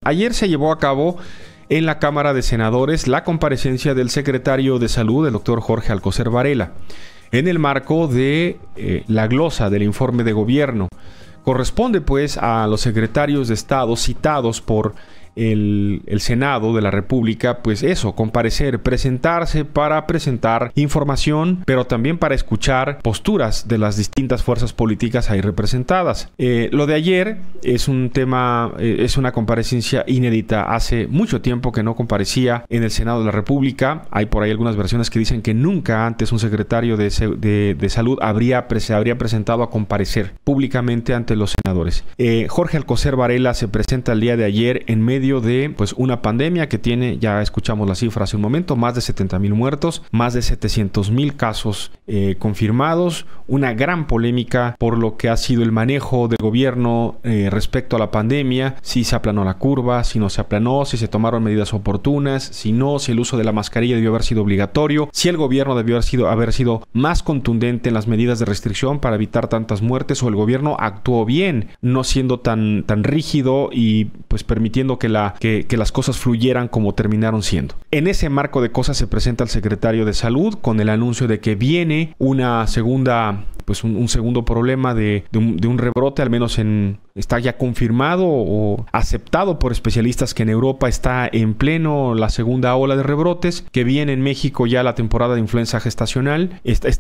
Ayer se llevó a cabo en la Cámara de Senadores la comparecencia del secretario de Salud, el doctor Jorge Alcocer Varela, en el marco de la glosa del informe de gobierno. Corresponde pues a los secretarios de Estado citados por el Senado de la República, pues eso, comparecer, presentarse para presentar información, pero también para escuchar posturas de las distintas fuerzas políticas ahí representadas. Lo de ayer es un tema, es una comparecencia inédita. Hace mucho tiempo que no comparecía en el Senado de la República. Hay por ahí algunas versiones que dicen que nunca antes un secretario de Salud se habría presentado a comparecer públicamente ante los senadores. Jorge Alcocer Varela se presenta el día de ayer en medio de pues una pandemia que tiene, ya escuchamos las cifras hace un momento, más de 70,000 muertos, más de 700,000 casos confirmados, una gran polémica por lo que ha sido el manejo del gobierno respecto a la pandemia, si se aplanó la curva, si no se aplanó, si se tomaron medidas oportunas, si no, si el uso de la mascarilla debió haber sido obligatorio, si el gobierno debió haber sido más contundente en las medidas de restricción para evitar tantas muertes, o el gobierno actuó bien, no siendo tan rígido y pues permitiendo que las cosas fluyeran como terminaron siendo. En ese marco de cosas se presenta el secretario de Salud con el anuncio de que viene una segunda, pues un segundo problema de un rebrote, al menos está ya confirmado o aceptado por especialistas que en Europa está en pleno la segunda ola de rebrotes, que viene en México ya la temporada de influenza estacional,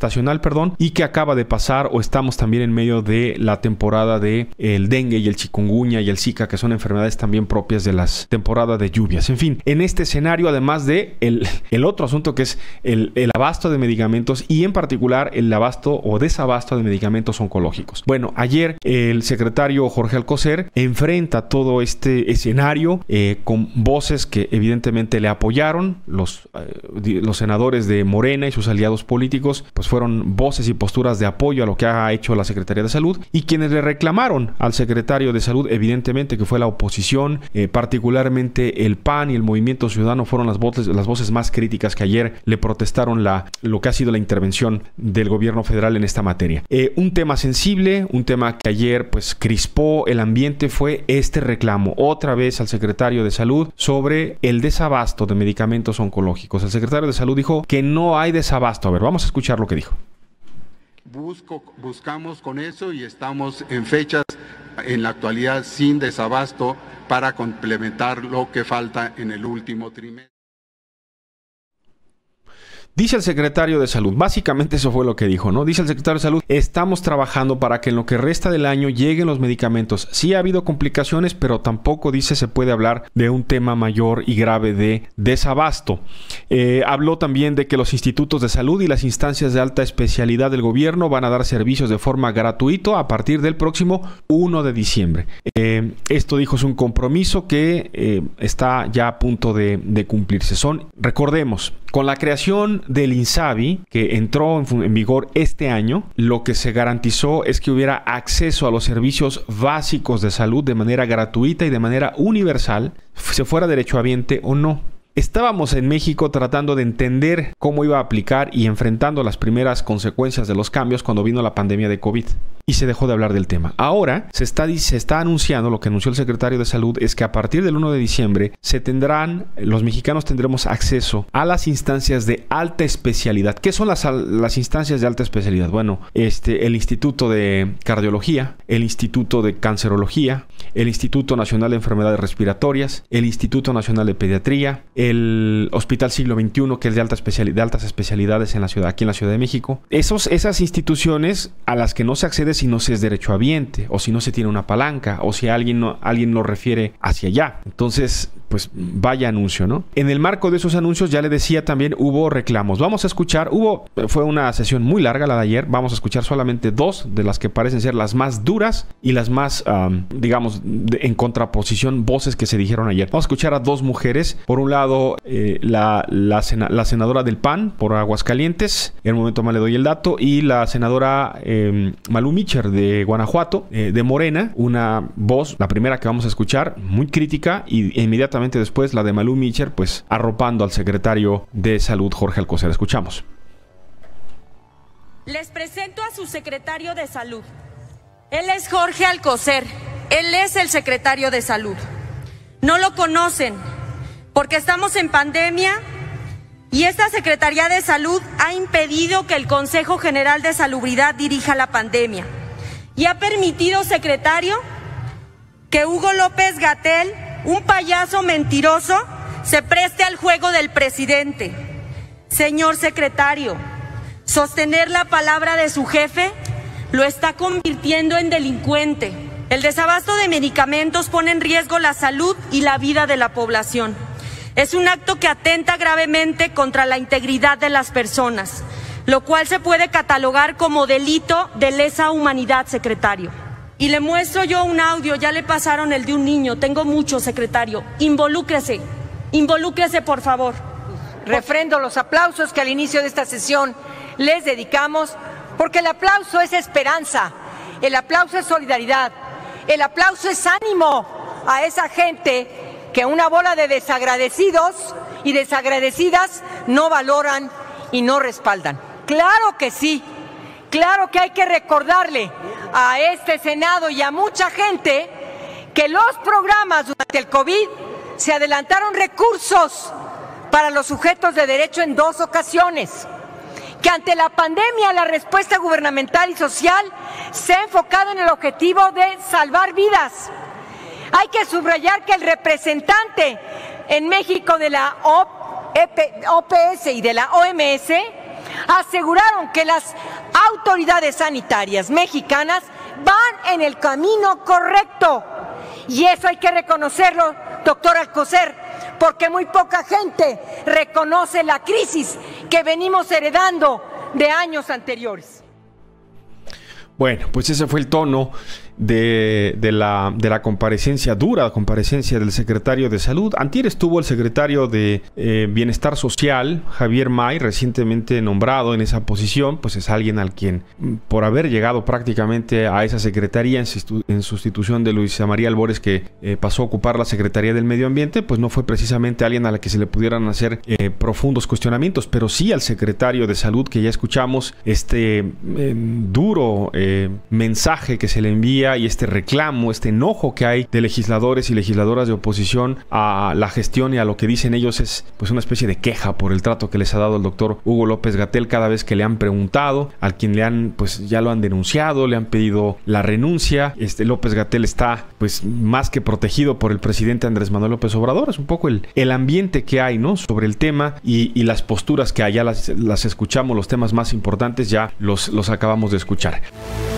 y que acaba de pasar, o estamos también en medio de la temporada de el dengue y el chikungunya y el zika, que son enfermedades también propias de las temporadas de lluvias. En fin, en este escenario, además de el otro asunto que es el abasto de medicamentos, y en particular el abasto o desabasto de medicamentos oncológicos. Bueno, ayer el secretario Jorge Alcocer enfrenta todo este escenario con voces que evidentemente le apoyaron. Los senadores de Morena y sus aliados políticos pues fueron voces y posturas de apoyo a lo que ha hecho la Secretaría de Salud, y quienes le reclamaron al secretario de Salud, evidentemente que fue la oposición, particularmente el PAN y el Movimiento Ciudadano, fueron las voces más críticas que ayer le protestaron lo que ha sido la intervención del gobierno federal en esta materia. Un tema sensible, un tema que ayer pues crispó el ambiente, fue este reclamo otra vez al secretario de Salud sobre el desabasto de medicamentos oncológicos. El secretario de Salud dijo que no hay desabasto. A ver, vamos a escuchar lo que dijo. Buscamos con eso y estamos en fechas en la actualidad sin desabasto para complementar lo que falta en el último trimestre. Dice el secretario de Salud, básicamente eso fue lo que dijo, ¿no? Dice el secretario de Salud, estamos trabajando para que en lo que resta del año lleguen los medicamentos. Sí ha habido complicaciones, pero tampoco, dice, se puede hablar de un tema mayor y grave de desabasto. Habló también de que los institutos de salud y las instancias de alta especialidad del gobierno van a dar servicios de forma gratuita a partir del próximo 1 de diciembre. Esto, dijo, es un compromiso que está ya a punto de cumplirse. Recordemos, con la creación del INSABI, que entró en vigor este año, lo que se garantizó es que hubiera acceso a los servicios básicos de salud de manera gratuita y de manera universal, se fuera derechohabiente o no. Estábamos en México tratando de entender cómo iba a aplicar y enfrentando las primeras consecuencias de los cambios cuando vino la pandemia de COVID. Y se dejó de hablar del tema. Ahora se está anunciando, lo que anunció el secretario de Salud, es que a partir del 1 de diciembre los mexicanos tendremos acceso a las instancias de alta especialidad. ¿Qué son las instancias de alta especialidad? Bueno, el Instituto de Cardiología, el Instituto de Cancerología, el Instituto Nacional de Enfermedades Respiratorias, el Instituto Nacional de Pediatría, el Hospital Siglo XXI, que es de altas especialidades aquí en la Ciudad de México. Esas instituciones a las que no se accede si no se es derechohabiente, o si no se tiene una palanca, o si alguien lo refiere hacia allá. Entonces, pues vaya anuncio, ¿no? En el marco de esos anuncios, ya le decía, también hubo reclamos. Vamos a escuchar, fue una sesión muy larga la de ayer, vamos a escuchar solamente dos de las que parecen ser las más duras y las más, en contraposición, voces que se dijeron ayer. Vamos a escuchar a dos mujeres. Por un lado, la senadora del PAN por Aguascalientes, en un momento más le doy el dato, y la senadora Malú Micher de Guanajuato, de Morena, una voz, la primera que vamos a escuchar, muy crítica, y inmediatamente después la de Malú Micher, pues arropando al secretario de Salud, Jorge Alcocer. Escuchamos. Les presento a su secretario de Salud. Él es Jorge Alcocer. Él es el secretario de Salud. No lo conocen porque estamos en pandemia y esta Secretaría de Salud ha impedido que el Consejo General de Salubridad dirija la pandemia y ha permitido, secretario, que Hugo López-Gatell, un payaso mentiroso, se preste al juego del presidente. Señor secretario, sostener la palabra de su jefe lo está convirtiendo en delincuente. El desabasto de medicamentos pone en riesgo la salud y la vida de la población. Es un acto que atenta gravemente contra la integridad de las personas, lo cual se puede catalogar como delito de lesa humanidad, secretario. Y le muestro yo un audio, ya le pasaron el de un niño, tengo mucho, secretario. Involúcrese, por favor. Refrendo los aplausos que al inicio de esta sesión les dedicamos, porque el aplauso es esperanza, el aplauso es solidaridad, el aplauso es ánimo a esa gente que una bola de desagradecidos y desagradecidas no valoran y no respaldan. Claro que sí, claro que hay que recordarle a este Senado y a mucha gente que los programas durante el COVID se adelantaron recursos para los sujetos de derecho en 2 ocasiones, que ante la pandemia la respuesta gubernamental y social se ha enfocado en el objetivo de salvar vidas. Hay que subrayar que el representante en México de la OPS y de la OMS aseguraron que las autoridades sanitarias mexicanas van en el camino correcto. Y eso hay que reconocerlo, doctor Alcocer, porque muy poca gente reconoce la crisis que venimos heredando de años anteriores. Bueno, pues ese fue el tono de la comparecencia, dura comparecencia del secretario de Salud. Antier estuvo el secretario de Bienestar Social, Javier May, recientemente nombrado en esa posición. Pues es alguien al quien, por haber llegado prácticamente a esa secretaría en sustitución de Luisa María Albores, que pasó a ocupar la Secretaría del Medio Ambiente, pues no fue precisamente alguien a la que se le pudieran hacer profundos cuestionamientos, pero sí al secretario de Salud, que ya escuchamos este duro mensaje que se le envía y este reclamo, este enojo que hay de legisladores y legisladoras de oposición a la gestión y a lo que dicen ellos es pues una especie de queja por el trato que les ha dado el doctor Hugo López-Gatell cada vez que le han preguntado, al quien le han, pues ya lo han denunciado, le han pedido la renuncia. López-Gatell está pues más que protegido por el presidente Andrés Manuel López Obrador. Es un poco el ambiente que hay, ¿no?, sobre el tema y las posturas que allá las escuchamos, los temas más importantes ya los acabamos de escuchar.